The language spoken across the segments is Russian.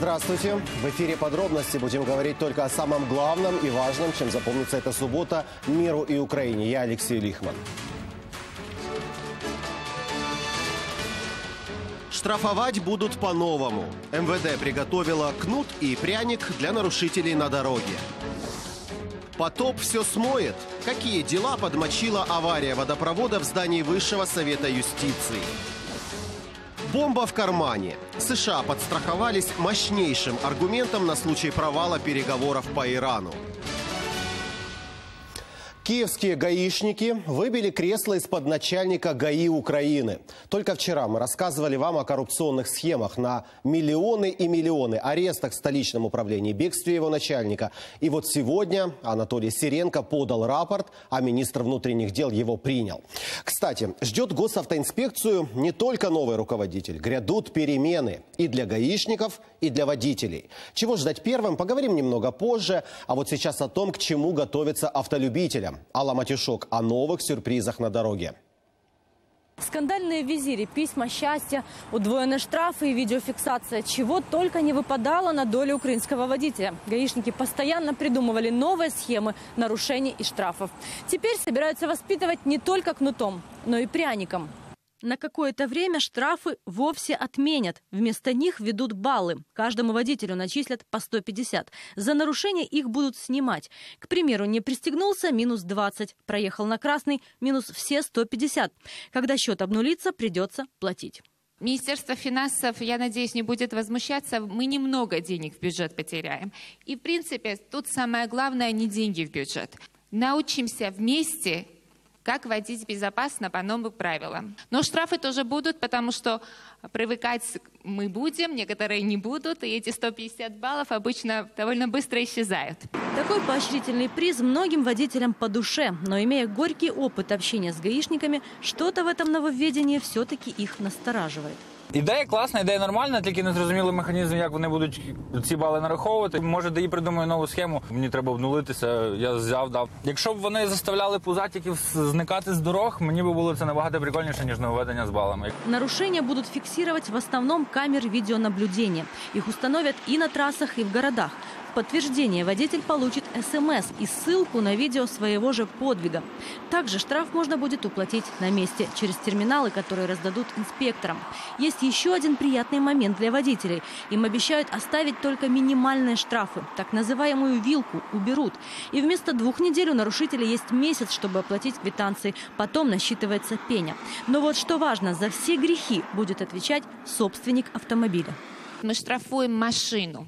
Здравствуйте. В эфире «Подробности». Будем говорить только о самом главном и важном, чем запомнится эта суббота миру и Украине. Я Алексей Лихман. Штрафовать будут по-новому. МВД приготовила кнут и пряник для нарушителей на дороге. Потоп все смоет. Какие дела подмочила авария водопровода в здании Высшего Совета юстиции? Бомба в кармане. США подстраховались мощнейшим аргументом на случай провала переговоров по Ирану. Киевские гаишники выбили кресло из-под начальника ГАИ Украины. Только вчера мы рассказывали вам о коррупционных схемах на миллионы и миллионы, арестах в столичном управлении, бегстве его начальника. И вот сегодня Анатолий Сиренко подал рапорт, а министр внутренних дел его принял. Кстати, ждет госавтоинспекцию не только новый руководитель. Грядут перемены и для гаишников, и для водителей. Чего ждать первым, поговорим немного позже. А вот сейчас о том, к чему готовятся автолюбителям. Алла Матюшок о новых сюрпризах на дороге. Скандальные визири, письма счастья, удвоенные штрафы и видеофиксация. Чего только не выпадало на долю украинского водителя. Гаишники постоянно придумывали новые схемы нарушений и штрафов. Теперь собираются воспитывать не только кнутом, но и пряником. На какое-то время штрафы вовсе отменят. Вместо них введут баллы. Каждому водителю начислят по 150. За нарушение их будут снимать. К примеру, не пристегнулся – минус 20. Проехал на красный – минус все 150. Когда счет обнулится, придется платить. Министерство финансов, я надеюсь, не будет возмущаться. Мы немного денег в бюджет потеряем. И, в принципе, тут самое главное не деньги в бюджет. Научимся вместе, как водить безопасно по новым правилам. Но штрафы тоже будут, потому что привыкать мы будем, некоторые не будут, и эти 150 баллов обычно довольно быстро исчезают. Такой поощрительный приз многим водителям по душе, но имея горький опыт общения с гаишниками, что-то в этом нововведении все-таки их настораживает. Ідея класна, ідея нормальна, тільки не зрозумілий механізм, як вони будуть ці бали нараховувати. Може, ДАІ придумає нову схему, мені треба обнулитися, я взяв, дав. Якщо б вони заставляли пузатиків зникати з дорог, мені б було це набагато прикольніше, ніж нововведення з балами. Нарушения будут фиксировать в основном камер видеонаблюдения. Их установят и на трассах, и в городах. В подтверждение водитель получит СМС и ссылку на видео своего же подвига. Также штраф можно будет уплатить на месте через терминалы, которые раздадут инспекторам. Есть еще один приятный момент для водителей. Им обещают оставить только минимальные штрафы. Так называемую вилку уберут. И вместо 2 недель у нарушителя есть месяц, чтобы оплатить квитанции. Потом насчитывается пеня. Но вот что важно, за все грехи будет отвечать собственник автомобиля. Мы штрафуем машину,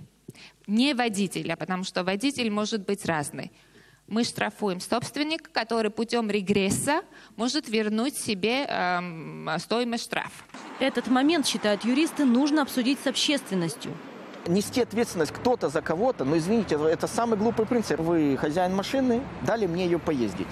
не водителя, потому что водитель может быть разный. Мы штрафуем собственника, который путем регресса может вернуть себе стоимость штрафа. Этот момент, считают юристы, нужно обсудить с общественностью. Нести ответственность кто-то за кого-то, но извините, это самый глупый принцип. Вы хозяин машины, дали мне ее поездить.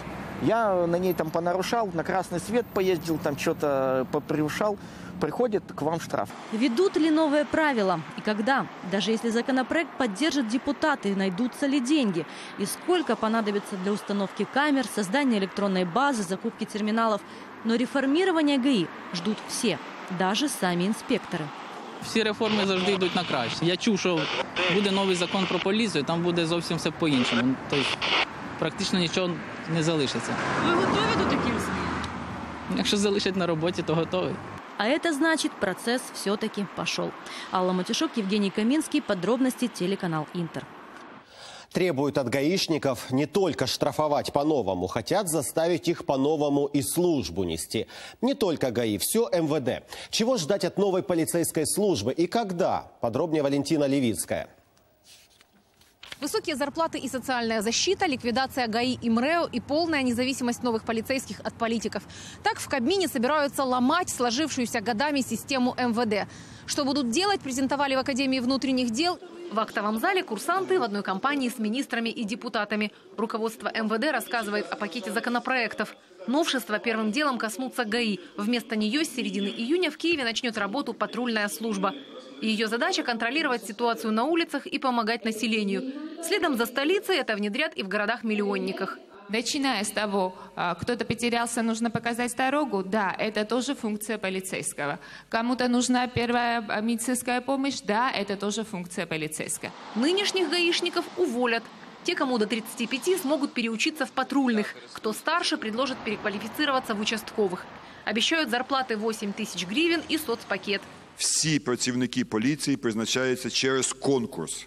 Я на ней там понарушал, на красный свет поездил, там что-то попревышал. Приходит к вам штраф. Ведут ли новые правила? И когда? Даже если законопроект поддержат депутаты, найдутся ли деньги? И сколько понадобится для установки камер, создания электронной базы, закупки терминалов? Но реформирование ГАИ ждут все, даже сами инспекторы. Всі реформи завжди йдуть на краще. Я чув, що буде новий закон про поліцію, там буде зовсім все по-іншому. Тобто практично нічого не залишиться. Ви готові до таких змін? Якщо залишать на роботі, то готовий. А это значит, процесс все-таки пошел. Алла Матюшок, Евгений Каминский. Подробности телеканал Интер. Требуют от гаишников не только штрафовать по-новому, хотят заставить их по-новому и службу нести. Не только ГАИ, все МВД. Чего ждать от новой полицейской службы и когда? Подробнее Валентина Левицкая. Высокие зарплаты и социальная защита, ликвидация ГАИ и МРЭО и полная независимость новых полицейских от политиков. Так в Кабмине собираются ломать сложившуюся годами систему МВД. Что будут делать, презентовали в Академии внутренних дел. В актовом зале курсанты в одной компании с министрами и депутатами. Руководство МВД рассказывает о пакете законопроектов. Новшества первым делом коснутся ГАИ. Вместо нее с середины июня в Киеве начнет работу патрульная служба. Ее задача – контролировать ситуацию на улицах и помогать населению. Следом за столицей это внедрят и в городах-миллионниках. Начиная с того, кто-то потерялся, нужно показать дорогу, да, это тоже функция полицейского. Кому-то нужна первая медицинская помощь, да, это тоже функция полицейского. Нынешних гаишников уволят. Те, кому до 35, смогут переучиться в патрульных. Кто старше, предложат переквалифицироваться в участковых. Обещают зарплаты 8 тысяч гривен и соцпакет. Всі працівники поліції призначаються через конкурс.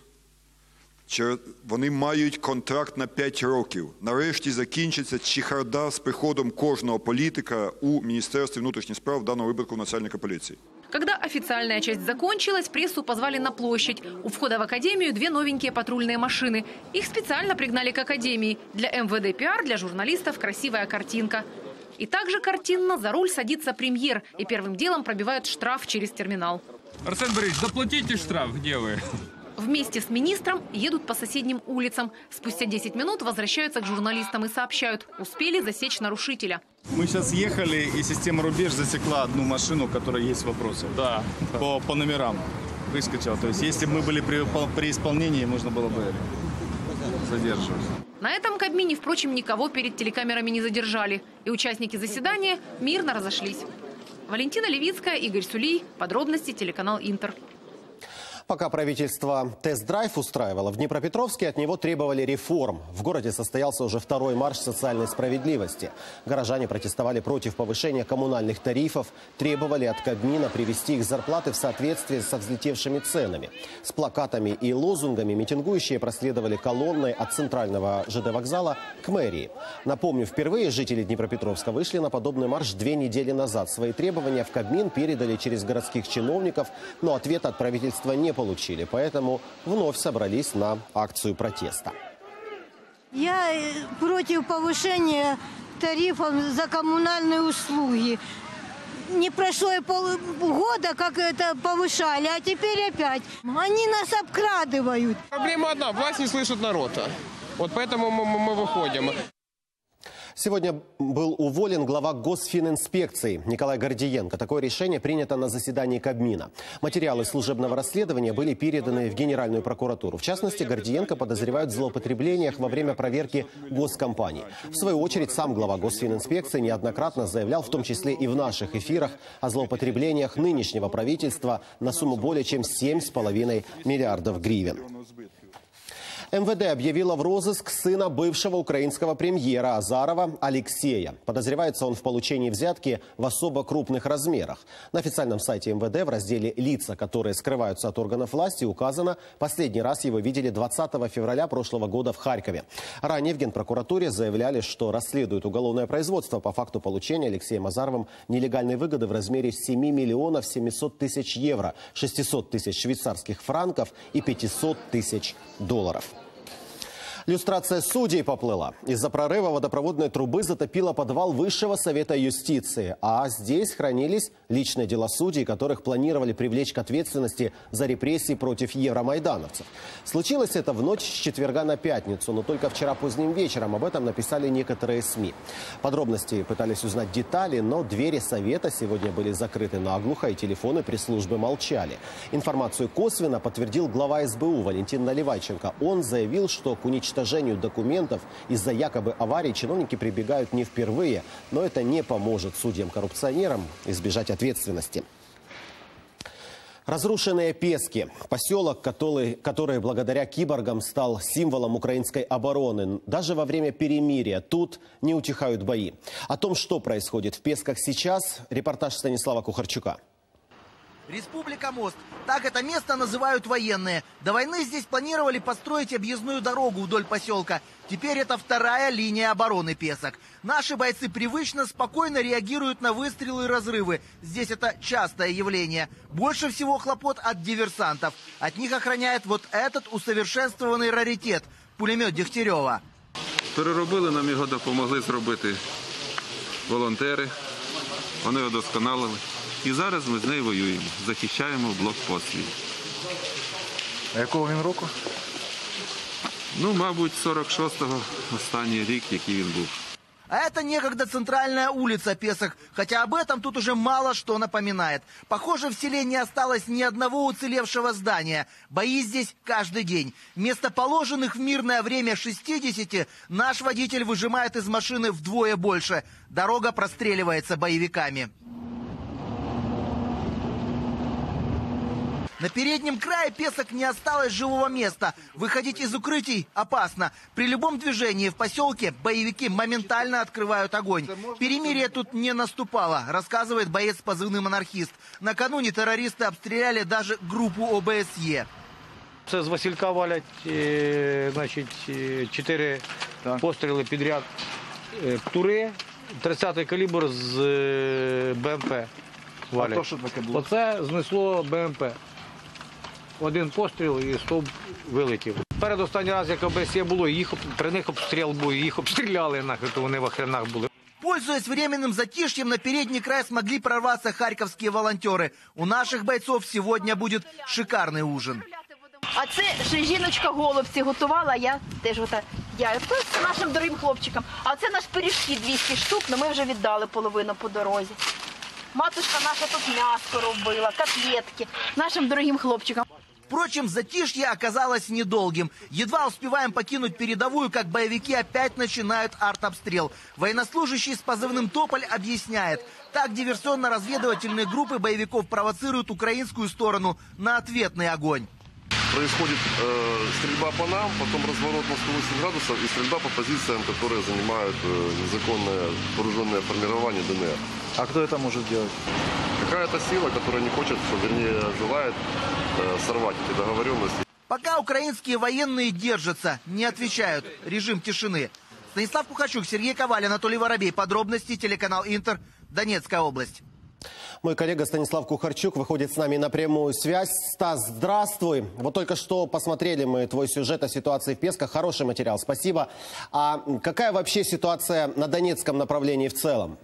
Вони мають контракт на 5 років. Нарешті закінчиться чехарда з приходом кожного політика у Міністерстві внутрішніх справ, в даному випадку начальника поліції. Когда официальная часть закончилась, прессу позвали на площадь. У входа в академию 2 новенькие патрульные машины. Их специально пригнали к академии. Для МВД пиар, для журналистов красивая картинка. И также картинно за руль садится премьер. И первым делом пробивают штраф через терминал. Арсен Борисович, заплатите штраф, где вы? Вместе с министром едут по соседним улицам. Спустя 10 минут возвращаются к журналистам и сообщают, успели засечь нарушителя. Мы сейчас ехали, и система «Рубеж» засекла одну машину, у которой есть вопросы. Да. По номерам выскочила. То есть, если бы мы были при исполнении, можно было бы задерживать. На этом Кабмине, впрочем, никого перед телекамерами не задержали. И участники заседания мирно разошлись. Валентина Левицкая, Игорь Сулий. Подробности телеканал «Интер». Пока правительство тест-драйв устраивало, в Днепропетровске от него требовали реформ. В городе состоялся уже 2-й марш социальной справедливости. Горожане протестовали против повышения коммунальных тарифов, требовали от Кабмина привести их зарплаты в соответствии со взлетевшими ценами. С плакатами и лозунгами митингующие проследовали колонной от центрального ЖД вокзала к мэрии. Напомню, впервые жители Днепропетровска вышли на подобный марш 2 недели назад. Свои требования в Кабмин передали через городских чиновников, но ответа от правительства не получили, поэтому вновь собрались на акцию протеста. Я против повышения тарифов за коммунальные услуги. Не прошло и полгода, как это повышали, а теперь опять. Они нас обкрадывают. Проблема одна, власть не слышит народа. Вот поэтому мы выходим. Сегодня был уволен глава Госфининспекции Николай Гордиенко. Такое решение принято на заседании Кабмина. Материалы служебного расследования были переданы в Генеральную прокуратуру. В частности, Гордиенко подозревают в злоупотреблениях во время проверки госкомпаний. В свою очередь, сам глава Госфининспекции неоднократно заявлял, в том числе и в наших эфирах, о злоупотреблениях нынешнего правительства на сумму более чем 7,5 миллиардов гривен. МВД объявила в розыск сына бывшего украинского премьера Азарова Алексея. Подозревается он в получении взятки в особо крупных размерах. На официальном сайте МВД в разделе «Лица, которые скрываются от органов власти» указано, последний раз его видели 20 февраля прошлого года в Харькове. Ранее в Генпрокуратуре заявляли, что расследуют уголовное производство по факту получения Алексеем Азаровым нелегальной выгоды в размере 7 миллионов 700 тысяч евро, 600 тысяч швейцарских франков и 500 тысяч долларов. Люстрация судей поплыла. Из-за прорыва водопроводной трубы затопило подвал Высшего совета юстиции. А здесь хранились личные дела судей, которых планировали привлечь к ответственности за репрессии против евромайдановцев. Случилось это в ночь с четверга на пятницу, но только вчера поздним вечером об этом написали некоторые СМИ. Подробности пытались узнать детали, но двери совета сегодня были закрыты наглухо, и телефоны пресс-службы молчали. Информацию косвенно подтвердил глава СБУ Валентин Наливайченко. Он заявил, что к уничтожению документов из-за якобы аварии чиновники прибегают не впервые, но это не поможет судьям-коррупционерам избежать ответственности. Разрушенные Пески. Поселок, который благодаря киборгам стал символом украинской обороны. Даже во время перемирия тут не утихают бои. О том, что происходит в Песках сейчас, репортаж Станислава Кухарчука. Республика Мост. Так это место называют военные. До войны здесь планировали построить объездную дорогу вдоль поселка. Теперь это 2-я линия обороны Песок. Наши бойцы привычно, спокойно реагируют на выстрелы и разрывы. Здесь это частое явление. Больше всего хлопот от диверсантов. От них охраняет вот этот усовершенствованный раритет – пулемет Дегтярева. Переробили, нам його допомогли зробити волонтери. Вони удосконалили. І зараз ми з нею воюємо, захищаємо блокпост свій. А якого він року? Ну, мабуть, 46-го, останній рік, який він був. А это некогда центральная улица Песок, хотя об этом тут уже мало что напоминает. Похоже, в селе не осталось ни одного уцелевшего здания. Бои здесь каждый день. Вместо положенных в мирное время 60 наш водитель выжимает из машины вдвое больше. Дорога простреливается боевиками. На переднем крае Песок не осталось живого места. Выходить из укрытий опасно. При любом движении в поселке боевики моментально открывают огонь. Перемирие тут не наступало, рассказывает боец с позывным «Анархист». Накануне террористы обстреляли даже группу ОБСЕ. Це з Василька валять, значить, 4 постріли підряд. Тури, 30-й калібр з БМП валять. А то що таке було? Оце знесло БМП. Один постріл і стовп вилетів. Передостанній раз, як ОБСЄ було, при них обстріл був, їх обстріляли, то вони в охренах були. Пользуясь временным затишьем, на передний край смогли прорваться харьковские волонтеры. У наших бойцов сегодня будет шикарный ужин. А це ще жіночка голубці готувала, я теж з нашим дорогим хлопчиком. А це наш пиріжки 200 штук, але ми вже віддали половину по дорозі. Матушка наша тут м'ясо робила, котлетки нашим дорогим хлопчикам. Впрочем, затишье оказалось недолгим. Едва успеваем покинуть передовую, как боевики опять начинают артобстрел. Военнослужащий с позывным «Тополь» объясняет. Так диверсионно-разведывательные группы боевиков провоцируют украинскую сторону на ответный огонь. Происходит стрельба по нам, потом разворот на 180 градусов и стрельба по позициям, которые занимают незаконное вооруженное формирование ДНР. А кто это может делать? Какая-то сила, которая не хочет, вернее, желает сорвать эти договоренности. Пока украинские военные держатся, не отвечают. Режим тишины. Станислав Кухарчук, Сергей Коваль, Анатолий Воробей. Подробности, телеканал «Интер», Донецкая область. Мой коллега Станислав Кухарчук выходит с нами на прямую связь. Стас, здравствуй. Вот только что посмотрели мы твой сюжет о ситуации в Песках. Хороший материал, спасибо. А какая вообще ситуация на Донецком направлении в целом?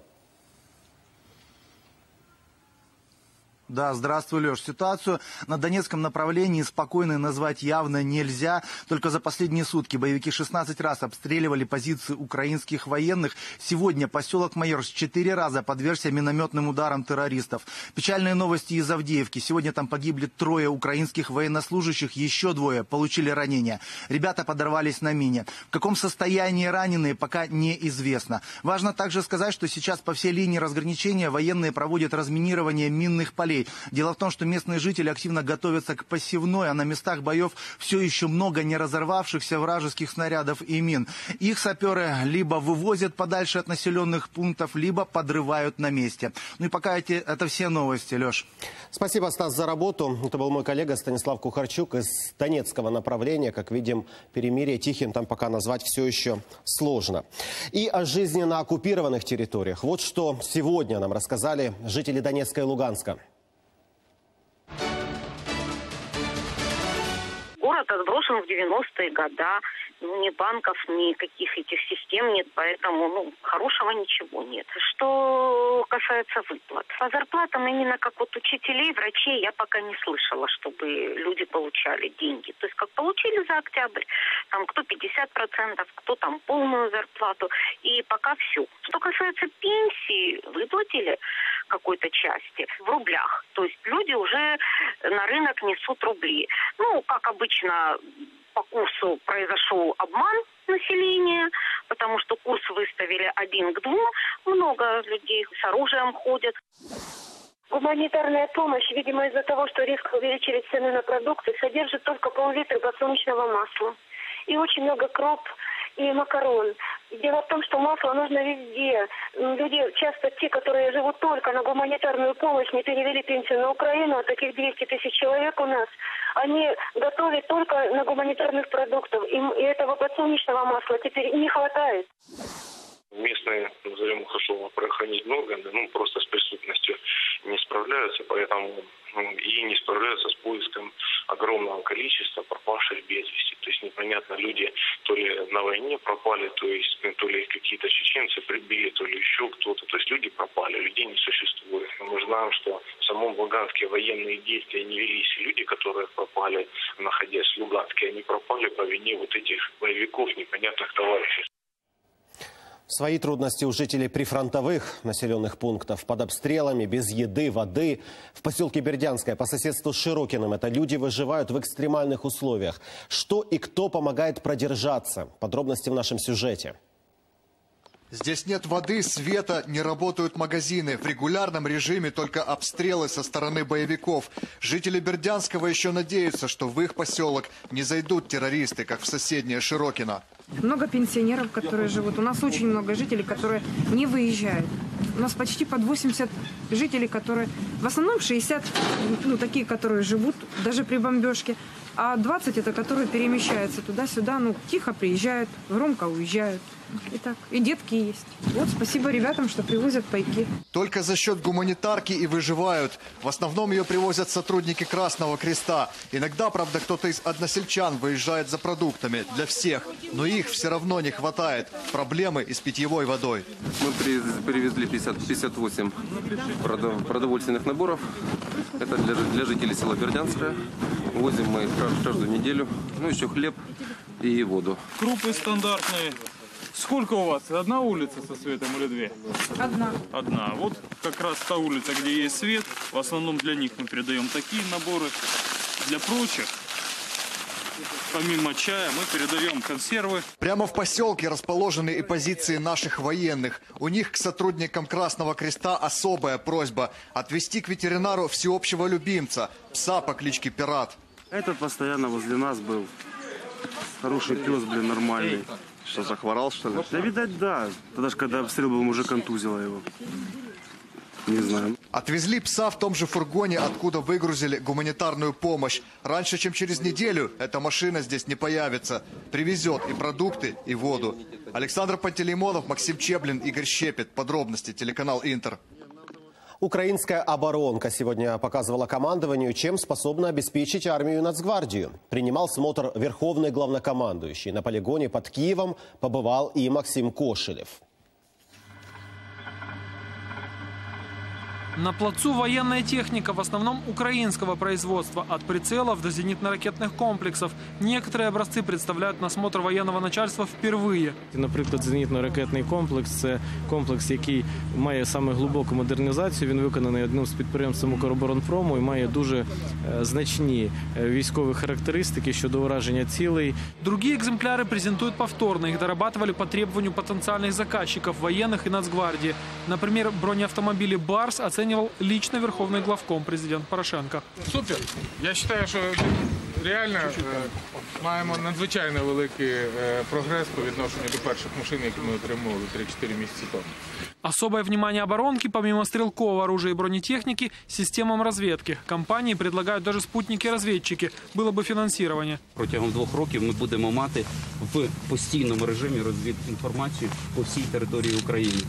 Да, здравствуй, Леш. Ситуацию на Донецком направлении спокойной назвать явно нельзя. Только за последние сутки боевики 16 раз обстреливали позиции украинских военных. Сегодня поселок Майорск 4 раза подвергся минометным ударам террористов. Печальные новости из Авдеевки. Сегодня там погибли 3 украинских военнослужащих, еще 2 получили ранения. Ребята подорвались на мине. В каком состоянии раненые, пока неизвестно. Важно также сказать, что сейчас по всей линии разграничения военные проводят разминирование минных полей. Дело в том, что местные жители активно готовятся к посевной, а на местах боев все еще много не разорвавшихся вражеских снарядов и мин. Их саперы либо вывозят подальше от населенных пунктов, либо подрывают на месте. Ну и пока это все новости, Леш. Спасибо, Стас, за работу. Это был мой коллега Станислав Кухарчук из Донецкого направления. Как видим, перемирие тихим там пока назвать все еще сложно. И о жизни на оккупированных территориях. Вот что сегодня нам рассказали жители Донецка и Луганска. Город отброшен в 90-е годы. Ни банков, никаких этих систем нет, поэтому хорошего ничего нет. Что касается выплат. По зарплатам именно как вот учителей, врачей я пока не слышала, чтобы люди получали деньги. То есть как получили за октябрь, там кто 50%, кто там полную зарплату. И пока все. Что касается пенсии, выплатили какой-то части в рублях. То есть люди уже на рынок несут рубли. Как обычно, по курсу произошел обман населения, потому что курс выставили 1 к 2. Много людей с оружием ходят. Гуманитарная помощь, видимо, из-за того, что резко увеличили цены на продукты, содержит только пол-литра подсолнечного масла. И очень много кроп и макарон. Дело в том, что масло нужно везде. Люди, часто те, которые живут только на гуманитарную помощь, не перевели пенсию на Украину, а таких 200 тысяч человек у нас, они готовят только на гуманитарных продуктах. Им и этого подсолнечного масла теперь не хватает. Местные, назовем хорошо, правоохранительные органы, просто с преступностью не справляются, поэтому и не справляются с поиском огромного количества пропавших без вести. То есть непонятно, люди то ли на войне пропали, то ли какие-то чеченцы прибили, то ли еще кто-то. То есть люди пропали, людей не существует. Мы знаем, что в самом Луганске военные действия не велись. Люди, которые пропали, находясь в Луганске, они пропали по вине вот этих боевиков, непонятных товарищей. Свои трудности у жителей прифронтовых населенных пунктов. Под обстрелами, без еды, воды. В поселке Бердянское по соседству с Широкиным это люди выживают в экстремальных условиях. Что и кто помогает продержаться? Подробности в нашем сюжете. Здесь нет воды, света, не работают магазины. В регулярном режиме только обстрелы со стороны боевиков. Жители Бердянского еще надеются, что в их поселок не зайдут террористы, как в соседнее Широкино. Много пенсионеров, которые живут. У нас очень много жителей, которые не выезжают. У нас почти под 80 жителей, которые... В основном 60, такие, которые живут даже при бомбежке. А 20 это которые перемещаются туда-сюда, тихо приезжают, громко уезжают. И детки есть. Вот спасибо ребятам, что привозят пайки. Только за счет гуманитарки и выживают. В основном ее привозят сотрудники Красного Креста. Иногда, правда, кто-то из односельчан выезжает за продуктами для всех. Но их все равно не хватает. Проблемы и с питьевой водой. Мы привезли 58 продовольственных наборов. Это для жителей села Бердянское. Возим мы их каждую неделю. Еще хлеб и воду. Крупы стандартные. Сколько у вас? Одна улица со светом или две? Одна. Одна. Вот как раз та улица, где есть свет. В основном для них мы передаем такие наборы. Для прочих, помимо чая, мы передаем консервы. Прямо в поселке расположены и позиции наших военных. У них к сотрудникам Красного Креста особая просьба – отвезти к ветеринару всеобщего любимца, пса по кличке Пират. Этот постоянно возле нас был. Хороший пес, нормальный. Что, захворал, что ли? Да, видать, да. Тогда же, когда обстрел был, уже контузило его. Не знаю. Отвезли пса в том же фургоне, откуда выгрузили гуманитарную помощь. Раньше, чем через неделю, эта машина здесь не появится. Привезет и продукты, и воду. Александр Пантелеймонов, Максим Чеблин, Игорь Щепет. Подробности, телеканал Интер. Украинская оборонка сегодня показывала командованию, чем способна обеспечить армию и Нацгвардию. Принимал смотр верховный главнокомандующий. На полигоне под Киевом побывал и Максим Кошелев. На плацу военная техника, в основном украинского производства, от прицелов до зенитно-ракетных комплексов. Некоторые образцы представляют на смотр военного начальства впервые. Наприклад, зенітно-ракетний комплекс – це комплекс, який має саме глибоку модернізацію. Він виконаний одним з підприємством «Укроборонпрому» і має дуже значні військові характеристики щодо ураження цілей. Другие экземпляры презентуют повторно. Их дорабатывали по требованию потенциальных заказчиков, военных и Нацгвардии. Например, бронеавтомобили «Барс» оценивал лично верховный главком президент Порошенко. Супер. Я считаю, що реально маємо надзвичайно великий прогрес по відношенню до перших машин, які ми отримували 3-4 місяці тому. Особое внимание оборонки, помимо стрелкового оружия и бронетехники, системам разведки. Компании предлагают даже спутники-разведчики. Было бы финансирование. Протягом 2 років ми будемо мати в постійному режимі інформацію по всій території України.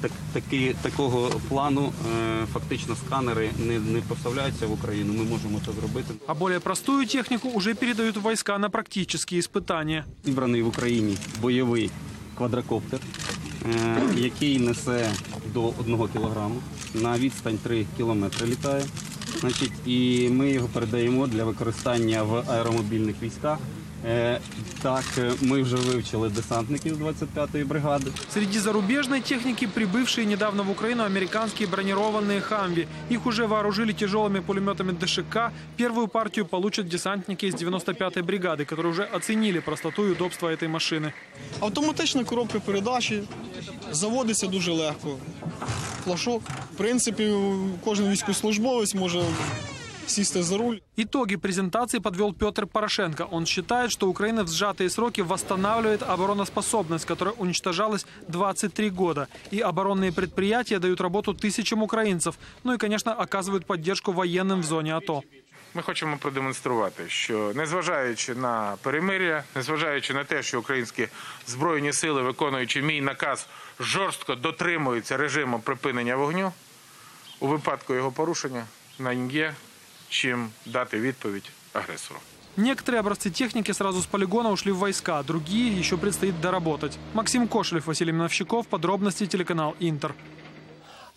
Такого плану фактично сканери не поставляються в Україну. Ми можемо це зробити. А более простую технику уже передают в войска на практические испытания. Зібраний в Україні бойовий квадрокоптер, який несе до 1 кілограму, на відстань 3 кілометри літає. І ми його передаємо для використання в аеромобільних військах. Так, мы уже выучили десантников 25-й бригады. Среди зарубежной техники прибывшие недавно в Украину американские бронированные «Хамви». Их уже вооружили тяжелыми пулеметами ДШК. Первую партию получат десантники из 95-й бригады, которые уже оценили простоту и удобство этой машины. Автоматична коробка передачі, заводиться дуже легко. Флажок. В принципі, кожен військовослужбовець може сесть за руль. Итоги презентации подвел Петр Порошенко. Он считает, что Украина в сжатые сроки восстанавливает обороноспособность, которая уничтожалась 23 года. И оборонные предприятия дают работу тысячам украинцев. Ну и, конечно, оказывают поддержку военным в зоне АТО. Ми хочемо продемонструвати, що незважаючи на перемир'я, незважаючи на те, що українські збройні сили, виконуючи мій наказ, жорстко дотримуються режиму припинення вогню, у випадку його порушення нам є чим дати відповідь агресору. Некоторые образцы техники сразу с полигона ушли в войска, другие еще предстоит доработать. Максим Кошелев, Василий Миновщиков, подробности, телеканал Интер.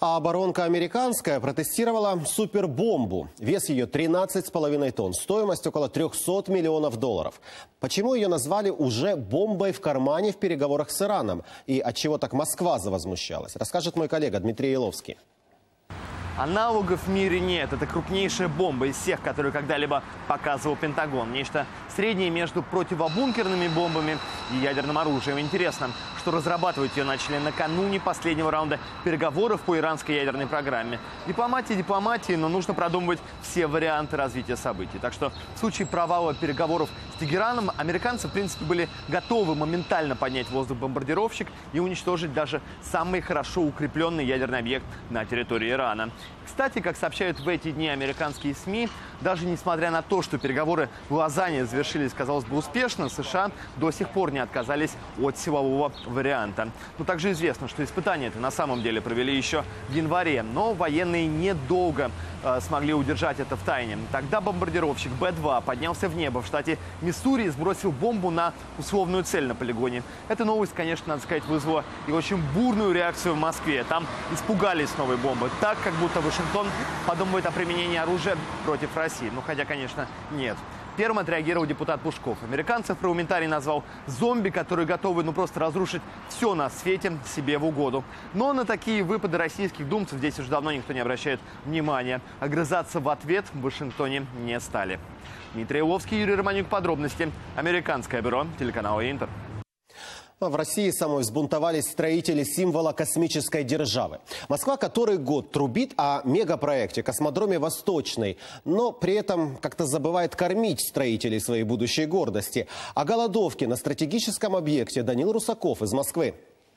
А оборонка американская протестировала супербомбу. Вес ее 13,5 тонн, стоимость около 300 миллионов долларов. Почему ее назвали уже бомбой в кармане в переговорах с Ираном? И отчего так Москва завозмущалась? Расскажет мой коллега Дмитрий Еловский. Аналогов в мире нет. Это крупнейшая бомба из всех, которые когда-либо показывал Пентагон. Нечто среднее между противобункерными бомбами и ядерным оружием. Интересно, что разрабатывать ее начали накануне последнего раунда переговоров по иранской ядерной программе. Дипломатия, но нужно продумывать все варианты развития событий. Так что в случае провала переговоров с Тегераном американцы, в принципе, были готовы моментально поднять в воздух бомбардировщик и уничтожить даже самый хорошо укрепленный ядерный объект на территории Ирана. Кстати, как сообщают в эти дни американские СМИ, даже несмотря на то, что переговоры в Лозанне завершились, казалось бы, успешно, США до сих пор не отказались от силового варианта. Но также известно, что испытания-то на самом деле провели еще в январе, но военные недолго смогли удержать это в тайне. Тогда бомбардировщик Б-2 поднялся в небо в штате Миссури и сбросил бомбу на условную цель на полигоне. Эта новость, конечно, надо сказать, вызвала и очень бурную реакцию в Москве. Там испугались новой бомбы, так как будто Вашингтон подумывает о применении оружия против России. Ну, хотя, конечно, нет. Первым отреагировал депутат Пушков. Американцев парламентарий назвал зомби, которые готовы просто разрушить все на свете себе в угоду. Но на такие выпады российских думцев здесь уже давно никто не обращает внимания. Огрызаться в ответ в Вашингтоне не стали. Дмитрий Еловский, Юрий Романюк. Подробности. Американское бюро телеканала Интер. В России самой взбунтовались строители символа космической державы. Москва который год трубит о мегапроекте «Космодроме Восточный», но при этом как-то забывает кормить строителей своей будущей гордости. О голодовке на стратегическом объекте Данил Русаков из Москвы.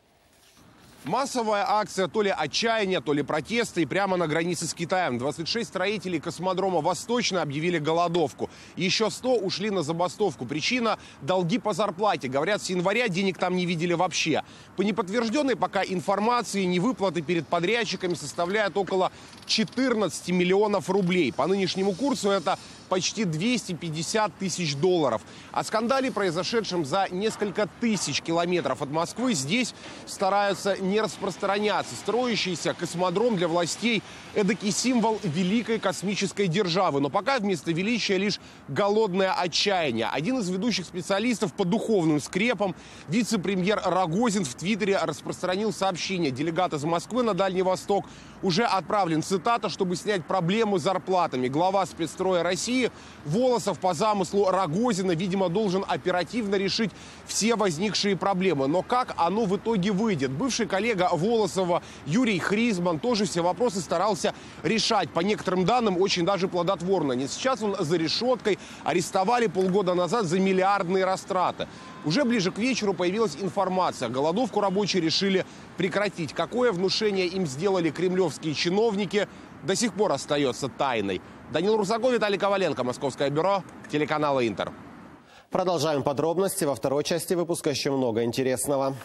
Массовая акция то ли отчаяния, то ли протеста, и прямо на границе с Китаем 26 строителей космодрома «Восточный» объявили голодовку. Еще 100 ушли на забастовку. Причина – долги по зарплате. Говорят, с января денег там не видели вообще. По неподтвержденной пока информации, невыплаты перед подрядчиками составляют около 14 миллионов рублей. По нынешнему курсу это почти 250 тысяч долларов. О скандале, произошедшем за несколько тысяч километров от Москвы, здесь стараются не распространяться. Строящийся космодром для властей – эдакий символ великой космической державы. Но пока вместо величия лишь голодное отчаяние. Один из ведущих специалистов по духовным скрепам, вице-премьер Рогозин, в Твиттере распространил сообщение. Делегат из Москвы на Дальний Восток уже отправлен, цитата, чтобы снять проблему с зарплатами. Глава спецстроя России Волосов по замыслу Рогозина, видимо, должен оперативно решить все возникшие проблемы. Но как оно в итоге выйдет? Бывший коллега Волосова Юрий Хризман тоже все вопросы старался решать. По некоторым данным, очень даже плодотворно. Не сейчас он за решеткой, арестовали полгода назад за миллиардные растраты. Уже ближе к вечеру появилась информация. Голодовку рабочие решили прекратить. Какое внушение им сделали кремлевские чиновники, до сих пор остается тайной. Данил Русаков, Виталий Коваленко, Московское бюро телеканала Интер. Продолжаем подробности. Во второй части выпуска еще много интересного.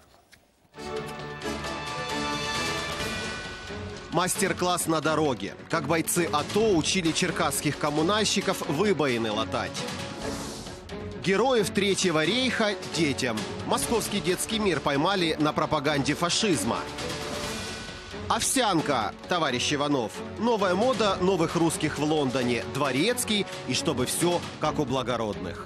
Мастер-класс на дороге. Как бойцы АТО учили черкасских коммунальщиков выбоины латать. Героев Третьего рейха детям. Московский детский мир поймали на пропаганде фашизма. Овсянка, товарищ Иванов. Новая мода новых русских в Лондоне. Дворецкий. И чтобы все как у благородных.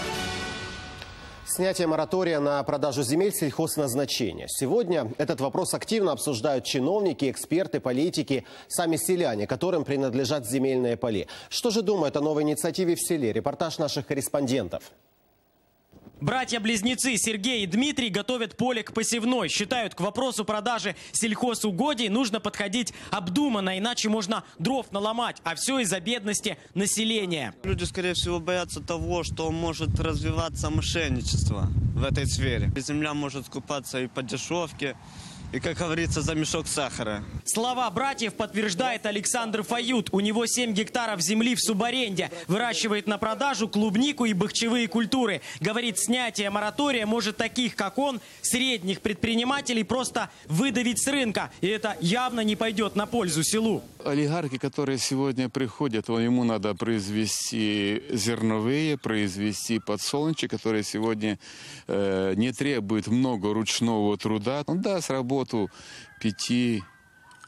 Снятие моратория на продажу земель сельхозназначения. Сегодня этот вопрос активно обсуждают чиновники, эксперты, политики, сами селяне, которым принадлежат земельные поля. Что же думают о новой инициативе в селе? Репортаж наших корреспондентов. Братья-близнецы Сергей и Дмитрий готовят поле к посевной. Считают, к вопросу продажи сельхозугодий нужно подходить обдуманно, иначе можно дров наломать. А все из-за бедности населения. Люди, скорее всего, боятся того, что может развиваться мошенничество в этой сфере. Земля может скупаться и по дешевке, и, как говорится, за мешок сахара. Слова братьев подтверждает Александр Фают. У него 7 гектаров земли в субаренде. Выращивает на продажу клубнику и бахчевые культуры. Говорит, снятие моратория может таких, как он, средних предпринимателей просто выдавить с рынка. И это явно не пойдет на пользу селу. Олигархи, которые сегодня приходят, ему надо произвести зерновые, произвести подсолнечник, которые сегодня не требуют много ручного труда. Он даст работу 5,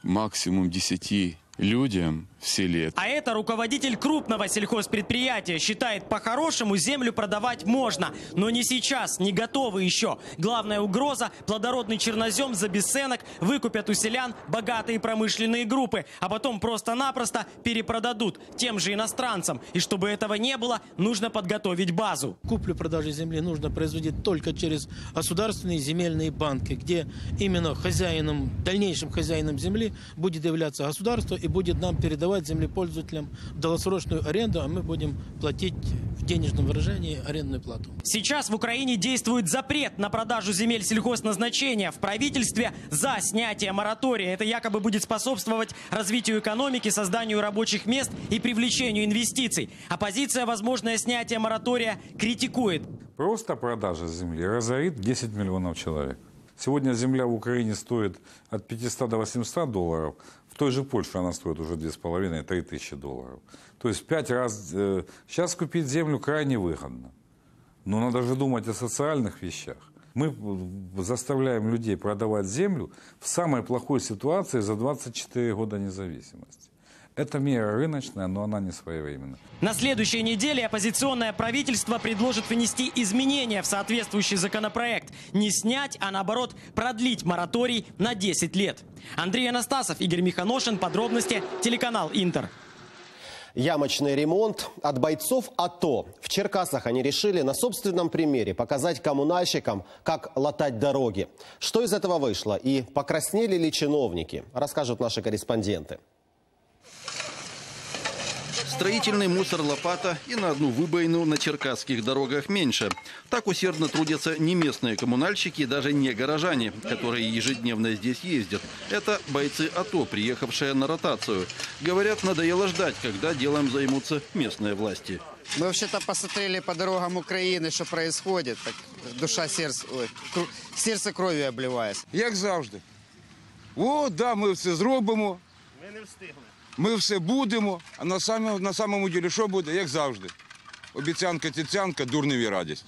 максимум 10 людям в селе. А это руководитель крупного сельхозпредприятия. Считает, по-хорошему землю продавать можно. Но не сейчас, не готовы еще. Главная угроза – плодородный чернозем за бесценок выкупят у селян богатые промышленные группы, а потом просто-напросто перепродадут тем же иностранцам. И чтобы этого не было, нужно подготовить базу. Куплю-продажу земли нужно производить только через государственные земельные банки, где именно хозяином, дальнейшим хозяином земли будет являться государство и будет нам передавать землепользователям долгосрочную аренду, а мы будем платить в денежном выражении арендную плату. Сейчас в Украине действует запрет на продажу земель сельхозназначения. В правительстве за снятие моратория. Это якобы будет способствовать развитию экономики, созданию рабочих мест и привлечению инвестиций. Оппозиция возможное снятие моратория критикует. Просто продажа земли разорит 10 миллионов человек. Сегодня земля в Украине стоит от 500 до 800 долларов. В той же Польше она стоит уже 2,5-3 тысячи долларов. То есть в 5 раз. Сейчас купить землю крайне выгодно. Но надо же думать о социальных вещах. Мы заставляем людей продавать землю в самой плохой ситуации за 24 года независимости. Это мера рыночная, но она не своевременная. На следующей неделе оппозиционное правительство предложит внести изменения в соответствующий законопроект. Не снять, а наоборот продлить мораторий на 10 лет. Андрей Анастасов, Игорь Миханошин. Подробности. Телеканал Интер. Ямочный ремонт от бойцов АТО. В Черкасах они решили на собственном примере показать коммунальщикам, как латать дороги. Что из этого вышло и покраснели ли чиновники, расскажут наши корреспонденты. Строительный мусор лопата и на одну выбоину на черкасских дорогах меньше. Так усердно трудятся не местные коммунальщики и даже не горожане, которые ежедневно здесь ездят. Это бойцы АТО, приехавшие на ротацию. Говорят, надоело ждать, когда делом займутся местные власти. Мы вообще-то посмотрели по дорогам Украины, что происходит. Так душа, сердце кровью обливается. Як завжди. О, да, ми все зробимо. Ми не встигли. Ми все будемо, а на самому ділі що буде, як завжди. Обіцянка-тіцянка, дурневі радість.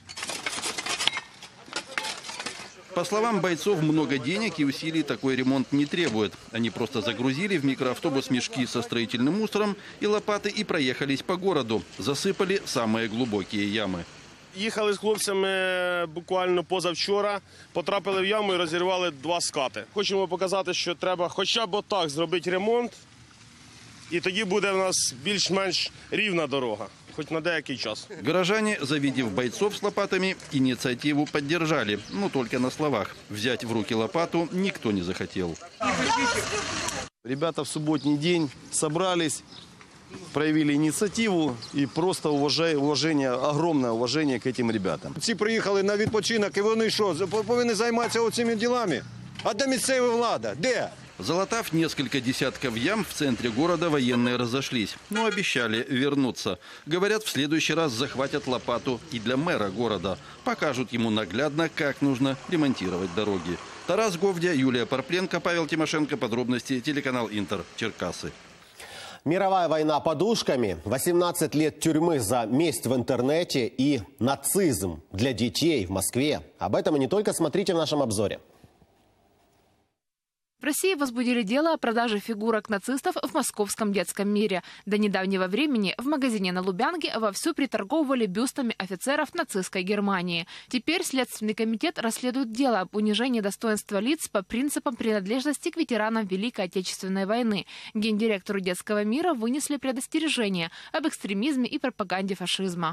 По словам бойцов, много денег и усилий такой ремонт не требует. Они просто загрузили в микроавтобус мешки со строительным мусором и лопаты и проехались по городу. Засыпали самые глубокие ямы. Їхали з хлопцями буквально позавчора, потрапили в яму і розірвали 2 скати. Хочемо показати, що треба хоча б отак зробити ремонт, і тоді буде в нас більш-менш рівна дорога, хоть на деякий час. Горожане, завидев бойцов с лопатами, инициативу поддержали, но только на словах. Взять в руки лопату никто не захотел. Ребята в субботний день собрались, проявили инициативу и просто уважение, огромное уважение к этим ребятам. Ці приїхали на відпочинок і вони що, повинні займатися оцими ділами? А де місцева влада? Де? Залатав несколько десятков ям, в центре города военные разошлись, но обещали вернуться. Говорят, в следующий раз захватят лопату и для мэра города. Покажут ему наглядно, как нужно ремонтировать дороги. Тарас Говдя, Юлия Парпленко, Павел Тимошенко. Подробности. Телеканал Интер. Черкасы. Мировая война подушками, 18 лет тюрьмы за месть в интернете и нацизм для детей в Москве. Об этом и не только смотрите в нашем обзоре. В России возбудили дело о продаже фигурок нацистов в московском детском мире. До недавнего времени в магазине на Лубянке вовсю приторговывали бюстами офицеров нацистской Германии. Теперь Следственный комитет расследует дело об унижении достоинства лиц по принципам принадлежности к ветеранам Великой Отечественной войны. Гендиректору детского мира вынесли предостережение об экстремизме и пропаганде фашизма.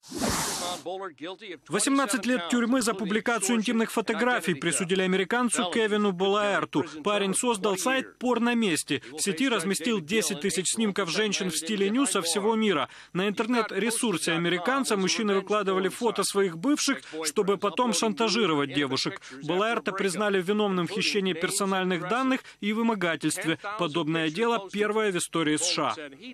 18 лет тюрьмы за публикацию интимных фотографий присудили американцу Кевину Болаэрту. Парень создал сайт «Порномести». В сети разместил 10 тысяч снимков женщин в стиле ню со всего мира. На интернет-ресурсе американца мужчины выкладывали фото своих бывших, чтобы потом шантажировать девушек. Болаэрта признали виновным в хищении персональных данных и вымогательстве. Подобное дело первое в истории США.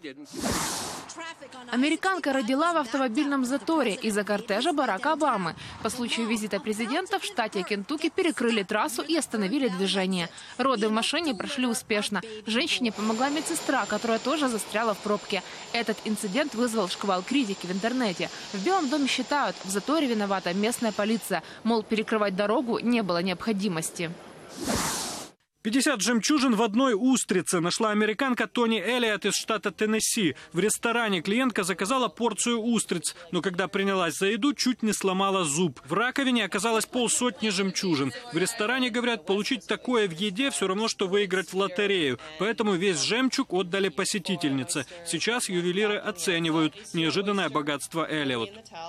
Американка родила в автомобильном заторе из-за кортежа Барака Обамы. По случаю визита президента в штате Кентукки перекрыли трассу и остановили движение. Роды в машине прошли успешно. Женщине помогла медсестра, которая тоже застряла в пробке. Этот инцидент вызвал шквал критики в интернете. В Белом доме считают, в заторе виновата местная полиция. Мол, перекрывать дорогу не было необходимости. 50 жемчужин в одной устрице нашла американка Тони Эллиот из штата Теннесси. В ресторане клиентка заказала порцию устриц, но когда принялась за еду, чуть не сломала зуб. В раковине оказалось 50 жемчужин. В ресторане, говорят, получить такое в еде все равно, что выиграть в лотерею. Поэтому весь жемчуг отдали посетительнице. Сейчас ювелиры оценивают неожиданное богатство Эллиот.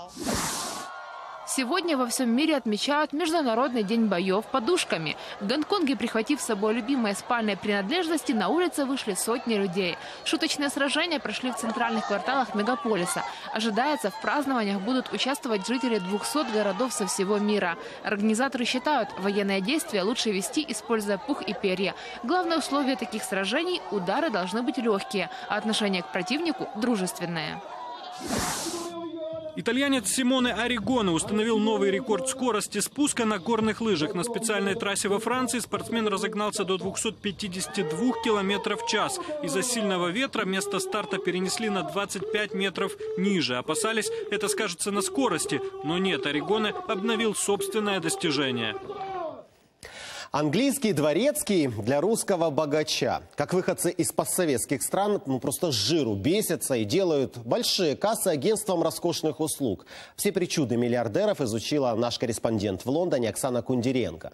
Сегодня во всем мире отмечают Международный день боев подушками. В Гонконге, прихватив с собой любимые спальные принадлежности, на улице вышли сотни людей. Шуточные сражения прошли в центральных кварталах мегаполиса. Ожидается, в празднованиях будут участвовать жители 200 городов со всего мира. Организаторы считают, военные действия лучше вести, используя пух и перья. Главное условие таких сражений – удары должны быть легкие, а отношение к противнику – дружественное. Итальянец Симоне Оригоне установил новый рекорд скорости спуска на горных лыжах. На специальной трассе во Франции спортсмен разогнался до 252 км в час. Из-за сильного ветра место старта перенесли на 25 метров ниже. Опасались, это скажется на скорости. Но нет, Оригоне обновил собственное достижение. Английский дворецкий для русского богача. Как выходцы из постсоветских стран просто с жиру бесятся и делают большие кассы агентствам роскошных услуг. Все причуды миллиардеров изучила наш корреспондент в Лондоне Оксана Кундеренко.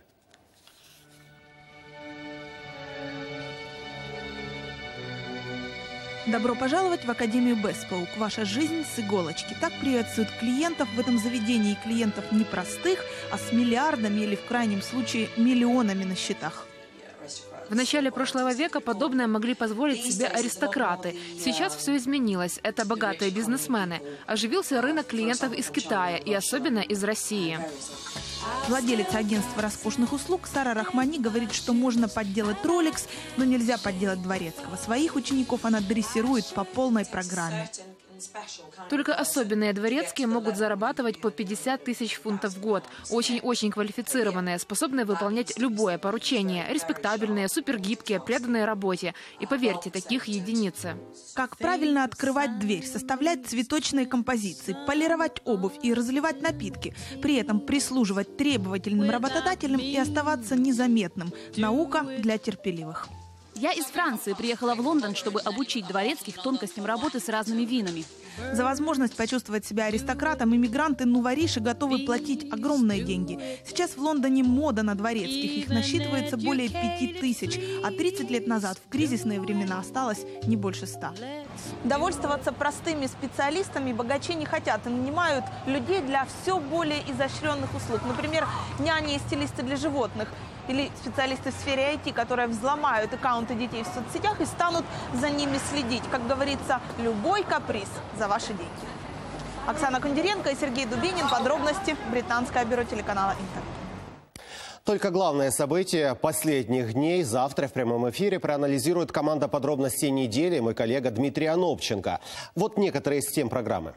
Добро пожаловать в Академию Bespoke. Ваша жизнь с иголочки. Так приветствуют клиентов в этом заведении. Клиентов не простых, а с миллиардами или в крайнем случае миллионами на счетах. В начале прошлого века подобное могли позволить себе аристократы. Сейчас все изменилось. Это богатые бизнесмены. Оживился рынок клиентов из Китая и особенно из России. Владелица агентства роскошных услуг Сара Рахмани говорит, что можно подделать Rolex, но нельзя подделать Дворецкого. Своих учеников она дрессирует по полной программе. Только особенные дворецкие могут зарабатывать по 50 тысяч фунтов в год. Очень-очень квалифицированные, способные выполнять любое поручение. Респектабельные, супергибкие, преданные работе. И поверьте, таких единицы. Как правильно открывать дверь, составлять цветочные композиции, полировать обувь и разливать напитки. При этом прислуживать требовательным работодателям и оставаться незаметным. Наука для терпеливых. Я из Франции приехала в Лондон, чтобы обучить дворецких тонкостям работы с разными винами. За возможность почувствовать себя аристократом иммигранты нувориши готовы платить огромные деньги. Сейчас в Лондоне мода на дворецких. Их насчитывается более 5000. А 30 лет назад в кризисные времена осталось не больше 100. Довольствоваться простыми специалистами богачи не хотят. И нанимают людей для все более изощренных услуг. Например, няни и стилисты для животных. Или специалисты в сфере IT, которые взломают аккаунты детей в соцсетях и станут за ними следить. Как говорится, любой каприз за ваши деньги. Оксана Кундеренко и Сергей Дубинин. Подробности. Британское бюро телеканала Интер. Только главное событие последних дней завтра в прямом эфире проанализирует команда подробностей недели мой коллега Дмитрий Анопченко. Вот некоторые из тем программы.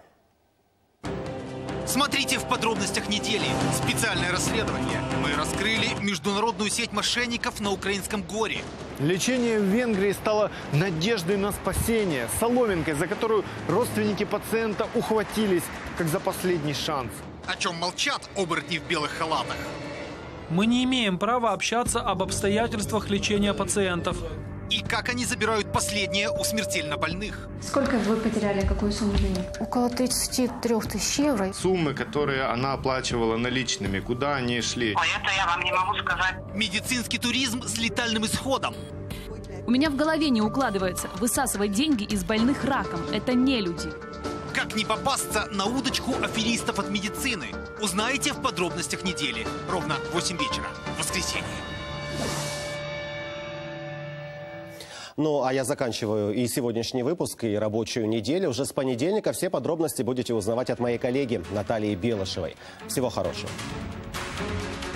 Смотрите в подробностях недели. Специальное расследование. Мы раскрыли международную сеть мошенников на украинском горе. Лечение в Венгрии стало надеждой на спасение. Соломинкой, за которую родственники пациента ухватились, как за последний шанс. О чем молчат оборотни в белых халатах. Мы не имеем права общаться об обстоятельствах лечения пациентов. И как они забирают последнее у смертельно больных. Сколько вы потеряли, какую сумму денег? Около 33 тысяч евро. Суммы, которые она оплачивала наличными, куда они шли? Это я вам не могу сказать. Медицинский туризм с летальным исходом. У меня в голове не укладывается. Высасывать деньги из больных раком – это не люди. Как не попасться на удочку аферистов от медицины? Узнаете в подробностях недели. Ровно в 8 вечера. В воскресенье. Ну, а я заканчиваю и сегодняшний выпуск, и рабочую неделю. Уже с понедельника все подробности будете узнавать от моей коллеги Натальи Белышевой. Всего хорошего.